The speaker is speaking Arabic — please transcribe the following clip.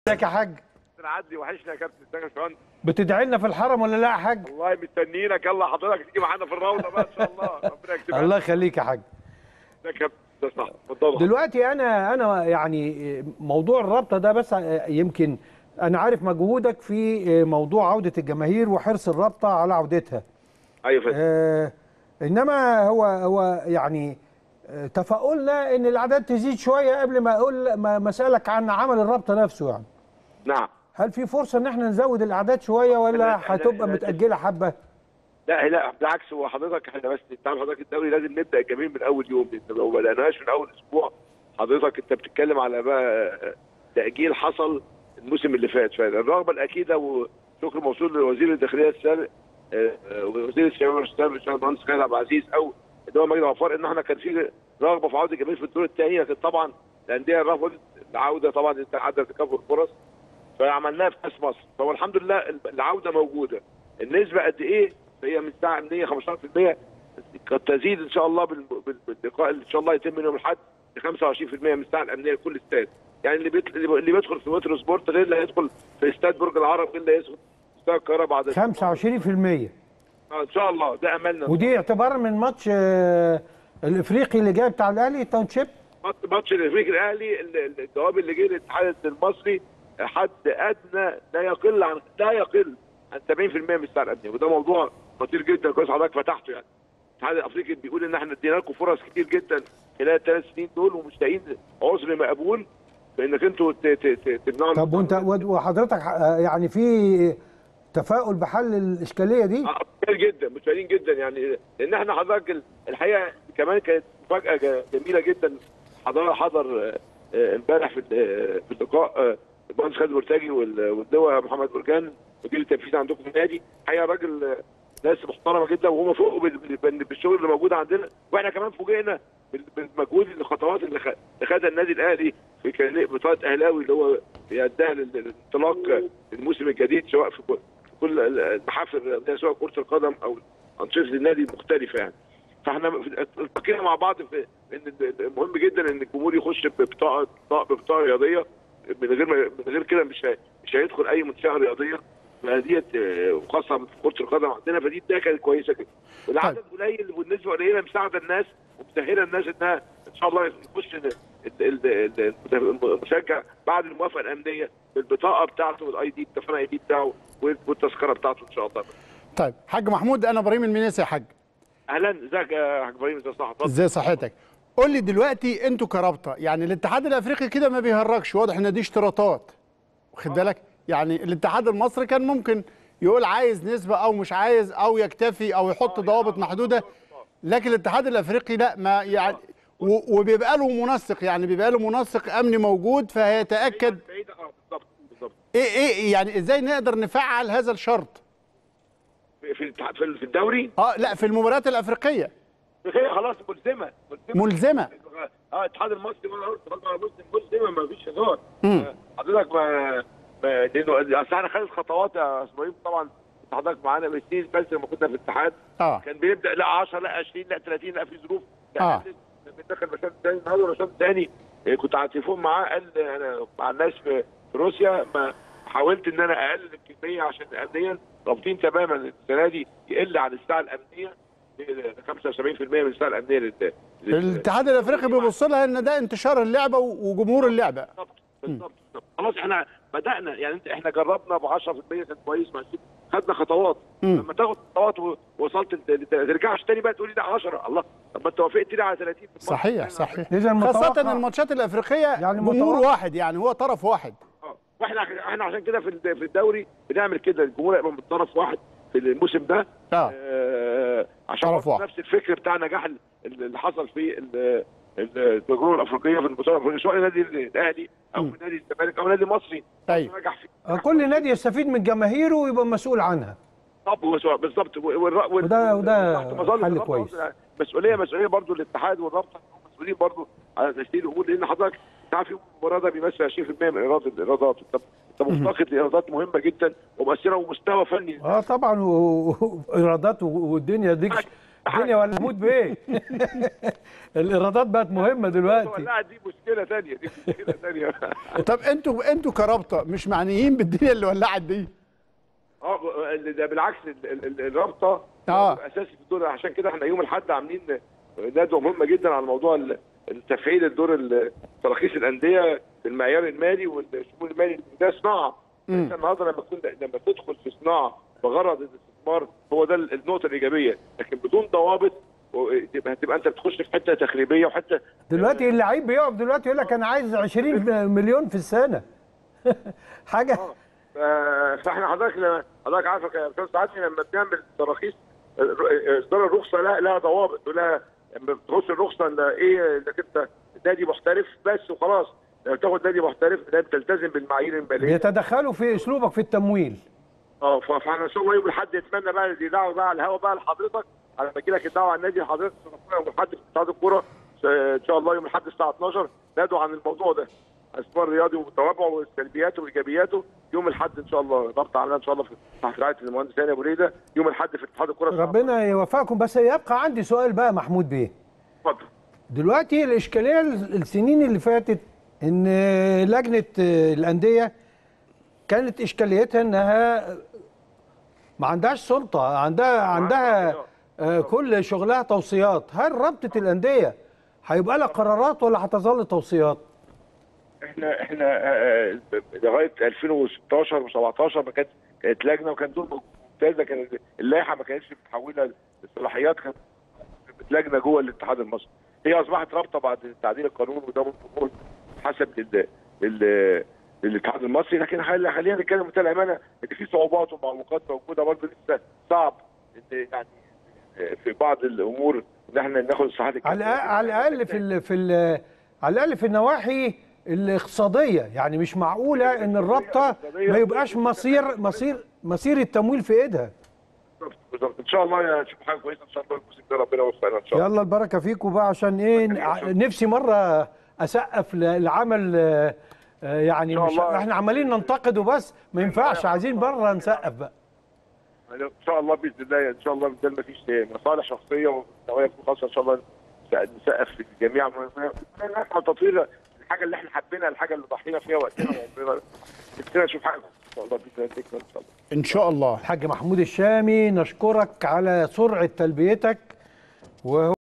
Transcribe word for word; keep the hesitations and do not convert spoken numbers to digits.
ازيك يا حاج؟ عدي وحشنا يا كابتن. ازيك يا باشمهندس؟ بتدعي لنا في الحرم ولا لا يا حاج؟ والله مستنيينك. يلا حضرتك تيجي معانا في الروضه بقى ان شاء الله. ربنا يكتبها. الله يخليك يا حاج. ازيك يا كابتن؟ ده صح. اتفضل. دلوقتي انا انا يعني موضوع الرابطه ده بس يمكن انا عارف مجهودك في موضوع عوده الجماهير وحرص الرابطه على عودتها. ايوه فندم. آه انما هو هو يعني تفاؤلنا ان الاعداد تزيد شويه قبل ما اقول ما اسالك عن عمل الرابطه نفسه يعني. نعم. هل في فرصه ان احنا نزود الاعداد شويه ولا هتبقى متاجله حبه؟ لا لا بالعكس. هو حضرتك احنا بس انت عارف حضرتك الدوري لازم نبدا الجميع من اول يوم. انت لو ما بدأناش من اول اسبوع حضرتك انت بتتكلم على بقى تاجيل حصل الموسم اللي فات. فالرغبه الاكيده وشكر موصول لوزير الداخليه السابق ووزير الشباب السابق المهندس خالد عبد العزيز او الدكتور مجدي غفار ان احنا كان في رغبه في عوده الجماهير في الدور الثاني، لكن طبعا الانديه رفضت العوده طبعا انت عدم تكافؤ الفرص فعملناها في كاس مصر. فهو الحمد لله العوده موجوده. النسبه قد ايه؟ هي من الساعه امنيه خمسة عشر بالمئة قد تزيد ان شاء الله باللقاء اللي ان شاء الله يتم يوم الاحد ل خمسة وعشرين بالمئة من الساعه الامنيه لكل استاد. يعني اللي بيت... اللي بيدخل في مترو سبورت غير اللي هيدخل في استاد برج العرب غير اللي هيدخل في استاد القاهره بعد خمسة وعشرين بالمئة اه ان شاء الله. ده املنا. ودي اعتبارا من ماتش الافريقي اللي جاي بتاع الاهلي تاونشيب. ماتش الافريقي الاهلي الجواب اللي جه للاتحاد المصري حد ادنى لا يقل عن لا يقل عن سبعين بالمئة من الساعه الامنيه، وده موضوع خطير جدا. كويس حضرتك فتحته. يعني الاتحاد الافريقي بيقول ان احنا ادينا لكم فرص كتير جدا خلال الثلاث سنين دول ومش لاقيين عذر مقبول بانك انتوا تمنعوا. طب وانت وحضرتك يعني في تفاؤل بحل الاشكاليه دي؟ اه جدا متفائلين جدا يعني لان احنا حضرتك الحقيقه كمان كانت مفاجاه جميله جدا. حضر حضر امبارح في في اللقاء المهندس خالد مرتجي واللواء محمد مرجان مدير التنفيذي عندكم في النادي. الحقيقه راجل ناس محترمه جدا وهم فوقوا بالشغل اللي موجود عندنا، واحنا كمان فوجئنا بالمجهود الخطوات اللي خدها النادي الاهلي في بطاقه اهلاوي اللي هو بيديها للانطلاق الموسم الجديد سواء في كل المحافل الرياضيه سواء كره القدم او انشطه النادي المختلفه يعني. فاحنا التقينا مع بعض في ان مهم جدا ان الجمهور يخش ببطاقه ببطاقه رياضيه. من غير من غير كده مش مش هيدخل اي منشاه رياضيه ديت وخاصه في كره القدم عندنا. فدي بدايه كانت كويسه جدا. والعدد قليل والنسبه قليله مساعده الناس ومسهله الناس انها ان شاء الله يخش المشجع بعد الموافقه الامنيه بالبطاقه بتاعته والاي دي التليفون اي دي بتاعه والتذكره بتاعته ان شاء الله. طيب حاج محمود انا ابراهيم المنيسي يا حاج. اهلا ازيك يا حاج ابراهيم؟ ازي صحتك؟ ازي صحتك؟ قول لي دلوقتي انتوا كرابطه يعني الاتحاد الافريقي كده ما بيهرجش، واضح ان دي اشتراطات واخد بالك؟ يعني الاتحاد المصري كان ممكن يقول عايز نسبه او مش عايز او يكتفي او يحط ضوابط محدوده، لكن الاتحاد الافريقي لا ما يعني وبيبقى له منسق، يعني بيبقى له منسق امني موجود فهيتاكد. بالظبط بالظبط. ايه ايه يعني ازاي نقدر نفعل هذا الشرط؟ في في الدوري؟ اه لا في المباريات الافريقيه. هي خلاص ملزمه ملزمه, ملزمة. اه الاتحاد المصري وانا قلت ملزمه ما فيش هزار. حضرتك ما لانه اصل احنا خدت خطوات يا اسماعيل طبعا حضرتك معانا بسنين بس لما كنا في الاتحاد اه كان بيبدا لا عشرة لا عشرين لا ثلاثين لا في ظروف اه بندخل مشهد ثاني. النهارده مشهد ثاني كنت على التليفون معاه قال انا مع الناس في روسيا ما حاولت ان انا اقلل الكميه عشان امنيا رابطين تماما السنه دي يقل عن الساعه الامنيه خمسة وسبعين بالمئة من الساعه الامنيه لل الاتحاد الافريقي بيبص لها ان ده انتشار اللعبه وجمهور اللعبه. بالظبط بالظبط. خلاص احنا بدانا يعني انت احنا جربنا ب عشرة بالمئة كان كويس مع خدنا خطوات. مم. لما تاخد خطوات ووصلت ما ترجعش تاني بقى تقول لي ده عشرة الله طب ما انت وافقت لي على ثلاثين. صحيح صحيح. خاصه ان الماتشات الافريقيه يعني جمهور واحد يعني هو طرف واحد. اه واحنا احنا عشان كده في في الدوري بنعمل كده الجمهور يبقى من طرف واحد في الموسم ده. اه, آه عشان نفس الفكر بتاع نجاح اللي حصل في التجربه الافريقيه في البطوله الافريقيه سواء النادي الاهلي او في نادي الزمالك او نادي مصري. ايوه نجح فيه. كل نادي يستفيد من جماهيره ويبقى مسؤول عنها. طب هو بالظبط وده وده حل كويس. مسؤوليه مسؤوليه برضه الاتحاد والرابطه مسؤولين برضه على تسهيل الامور لان حضرتك انت عارف المباراه ده بيمثل عشرين بالمئة من ايراد الايرادات. انت مفتقد لايرادات مهمه جدا ومؤثره ومستوى فني. اه طبعا وايرادات والدنيا دي الدنيا ولا محمود بيه. الايرادات بقت مهمه دلوقتي. لا دي مشكله ثانيه، دي مشكله ثانيه. طب انتوا انتوا كرابطه مش معنيين بالدنيا اللي ولعت دي؟ اه ده بالعكس، ال- ال- الرابطه اه اساسي في الدور، عشان كده احنا يوم الاحد عاملين ندوه مهمه جدا على موضوع ال- تفعيل الدور ال- تراخيص الانديه بالمعيار المالي والشمول المالي. ده صناعه. انت النهارده لما تكون لما تدخل في صناعه بغرض الاستثمار، هو ده النقطه الايجابيه، لكن بدون ضوابط تبقى هتبقى انت بتخش في حته تخريبيه وحته. دلوقتي اللعيب بيقف دلوقتي يقول لك انا عايز عشرين مليون في السنه. حاجه. اه فاحنا حضرتك لما حضرتك عارف يا استاذ سعادتي، لما بنعمل تراخيص اصدار الرخصه لها لها ضوابط ولها، لما بتخش الرخصه ان ايه انك انت نادي محترف بس وخلاص. لما تاخد نادي محترف لازم تلتزم بالمعايير الماليه. بيتدخلوا في اسلوبك في التمويل. اه فاحنا ان شاء الله يوم الاحد نتمنى بقى دي دعوه بقى على الهوا بقى لحضرتك، على ما اجي لك الدعوه على النادي لحضرتك يوم الاحد في اتحاد الكوره ان شاء الله يوم الاحد الساعه اتناشر ندعو عن الموضوع ده، الاستثمار الرياضي وتوابعه وسلبياته وايجابياته. يوم الاحد ان شاء الله ضغط علينا ان شاء الله في تحت رعايه المهندس هاني ابو ريده يوم الاحد في اتحاد الكوره. ربنا يوفقكم. بس يبقى عندي سؤال بقى محمود بيه. اتفضل. دلوقتي الاشكاليه السنين اللي فاتت ان لجنه الانديه كانت اشكاليتها انها ما عندهاش سلطه، عندها عندها آه كل شغلها توصيات. هل رابطه الانديه هيبقى لها قرارات ولا هتظل توصيات؟ احنا احنا آه لغايه ألفين وستاشر وسبعتاشر ما كانت كانت لجنه وكان دور ممتازه، كان اللائحه ما كانتش متحوله لصلاحيات، كانت لجنه جوه الاتحاد المصري. هي اصبحت رابطه بعد تعديل القانون، وده ممكن حسب لل لل للاتحاد المصري. لكن خلينا نتكلم بمنتهى الامانه ان في صعوبات ومعوقات موجوده برضه، لسه صعب ان يعني في بعض الامور ان احنا ناخد الصلاحيات على على الاقل في ال في ال على الاقل في النواحي الاقتصاديه. يعني مش معقوله ان الرابطه ما يبقاش مصير مصير مصير التمويل في ايدها. بالظبط. ان شاء الله نشوف حاجه كويسه ان شاء الله الموسم ده، ربنا يوفقنا ان شاء الله. يلا البركه فيكم بقى، عشان ايه نفسي مره اسقف للعمل. يعني مش احنا عمالين ننتقد وبس، ما ينفعش، عايزين بره نسقف بقى. ان شاء الله باذن الله، ان شاء الله بدل ما فيش مصالح شخصيه ونوايا خاصه، ان شاء الله نسقف للجميع. نحن تطوير الحاجه اللي احنا حابينها، الحاجه اللي ضحينا فيها وقتنا وعمرنا، نفسنا نشوف حاجه ان شاء الله باذن الله. ان شاء الله ان شاء الله. الحاج محمود الشامي، نشكرك على سرعه تلبيتك. وهو